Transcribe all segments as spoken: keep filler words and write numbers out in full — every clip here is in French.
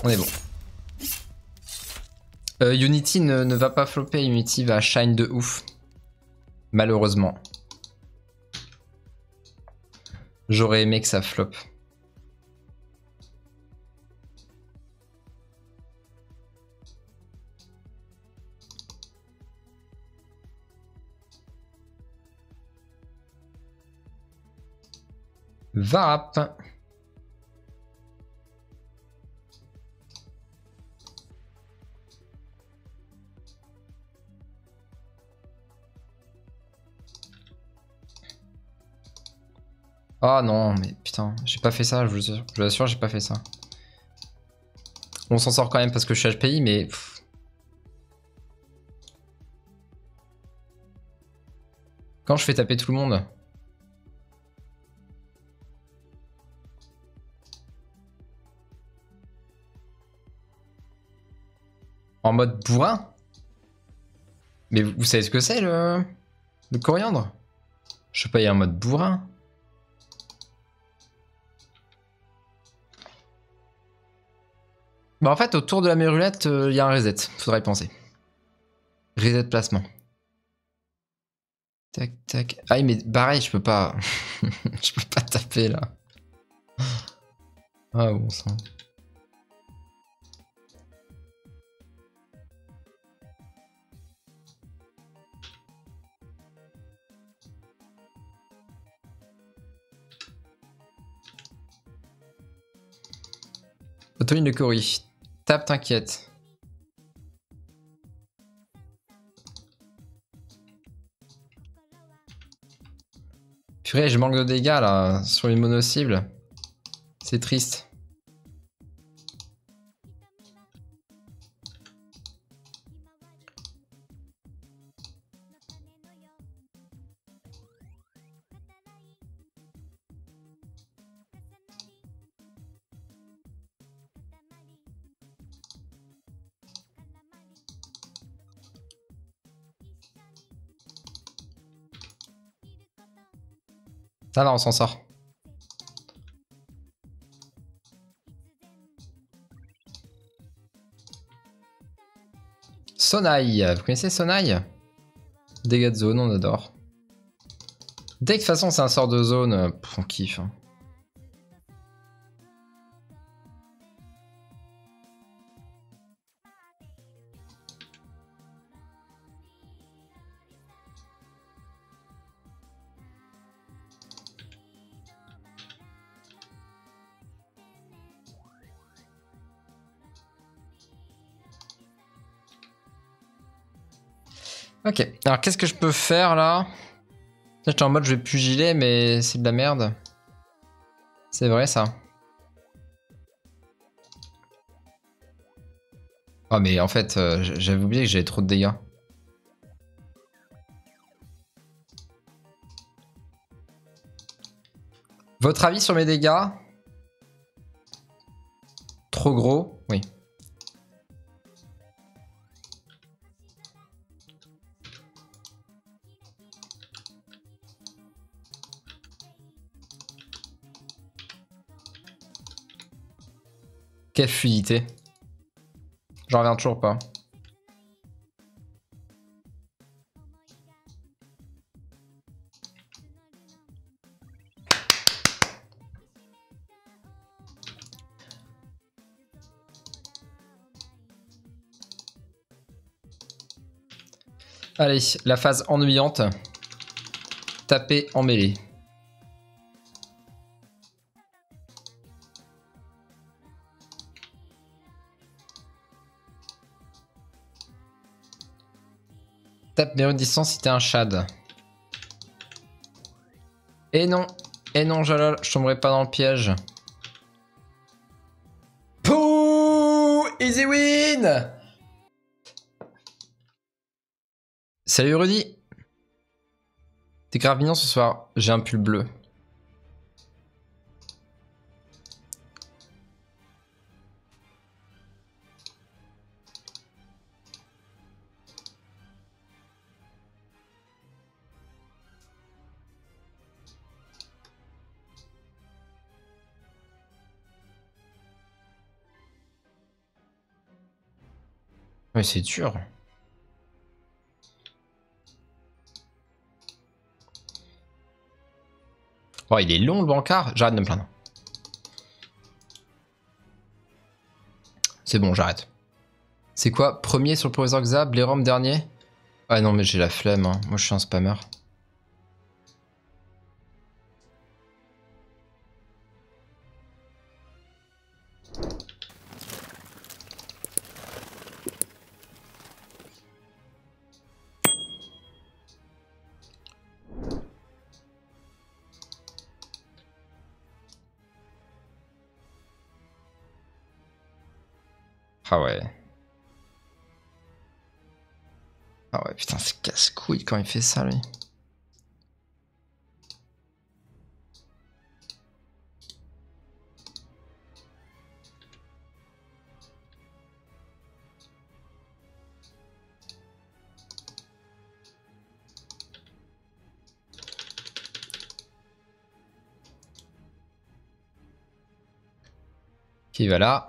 On est bon. Euh, Unity ne, ne va pas flopper, Unity va shine de ouf. Malheureusement. J'aurais aimé que ça flop. Varap. Oh non, mais putain, j'ai pas fait ça, je vous, je vous assure, j'ai pas fait ça. On s'en sort quand même parce que je suis H P I, mais... Pff. Quand je fais taper tout le monde... En mode bourrin? Mais vous, vous savez ce que c'est le... le coriandre? Je sais pas, il y a un mode bourrin. Bah en fait, autour de la mérulette, il euh, y a un reset. Faudrait y penser. Reset placement. Tac, tac. Ah mais pareil, je peux pas... je peux pas taper là. Ah bon sang. Autoline de Cory. Tape, t'inquiète. Purée, je manque de dégâts là sur les mono-cibles. C'est triste. Ça va, on s'en sort. Sonai, vous connaissez Sonai? Dégâts de zone, on adore. Dès que de toute façon c'est un sort de zone, pff, on kiffe. Hein. Ok, alors qu'est-ce que je peux faire là? J'étais en mode je vais pugiler mais c'est de la merde. C'est vrai ça. Oh mais en fait euh, j'avais oublié que j'avais trop de dégâts. Votre avis sur mes dégâts? Trop gros? Oui. Quelle fluidité. J'en reviens toujours pas. Allez, la phase ennuyante. Taper en mêlée. Tape mes distance si t'es un shad. Et non, et non, Jalal, je tomberai pas dans le piège. Pouh, easy win. Salut Rudy. T'es grave mignon ce soir, j'ai un pull bleu. Ouais, c'est dur. Oh, il est long le bancard. J'arrête de me plaindre. C'est bon, j'arrête. C'est quoi? Premier sur le professeur Xa, Blérom dernier? Ah non, mais j'ai la flemme. Hein. Moi, je suis un spammer. Ah ouais. Ah ouais, putain, c'est casse-couille quand il fait ça, lui. Qui va là?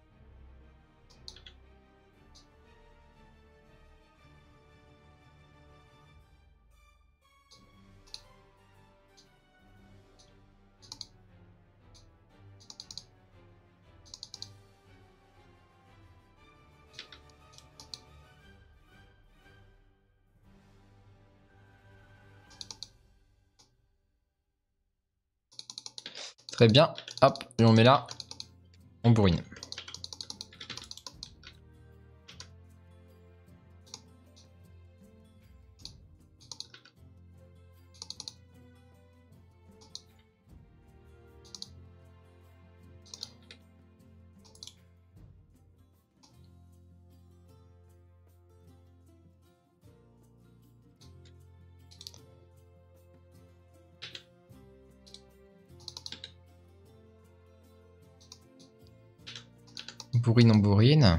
Très bien. Hop, et on met là. On bourrine. Bourrine, on bourrine.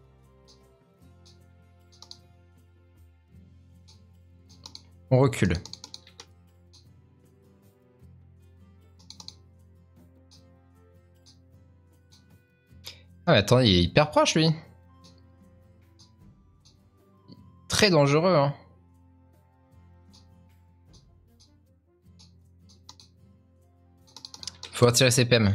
On recule. Ah mais attendez, il est hyper proche lui. Très dangereux hein. Faut retirer ses P M.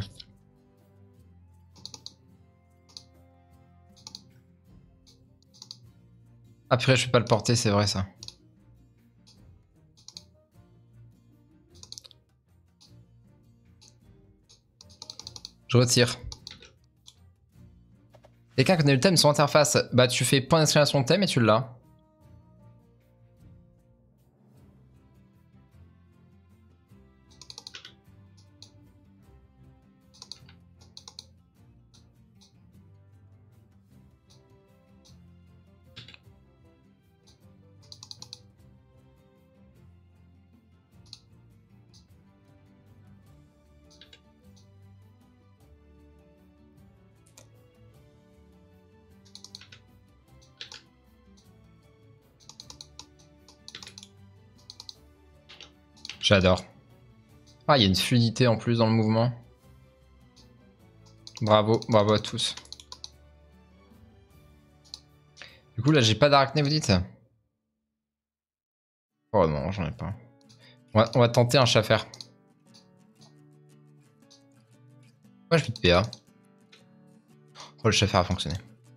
Après je peux pas le porter, c'est vrai ça. Je retire. Quelqu'un connaît le thème sur interface, bah tu fais point d'exclamation thème et tu l'as. J'adore. Ah, il y a une fluidité en plus dans le mouvement. Bravo, bravo à tous. Du coup, là, j'ai pas d'arachné, vous dites? Oh non, j'en ai pas. On va, on va tenter un chat faire. Moi, je vais de P A. Oh, le chat faire a fonctionné.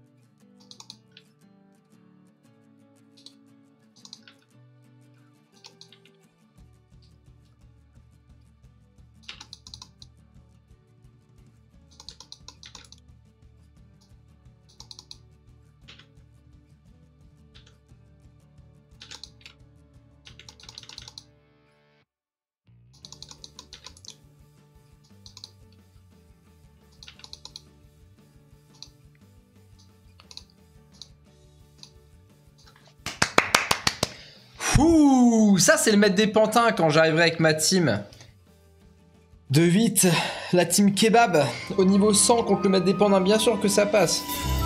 Ouh, ça c'est le maître des pantins quand j'arriverai avec ma team. De huit, la team kebab au niveau cent contre le maître des pantins, bien sûr que ça passe.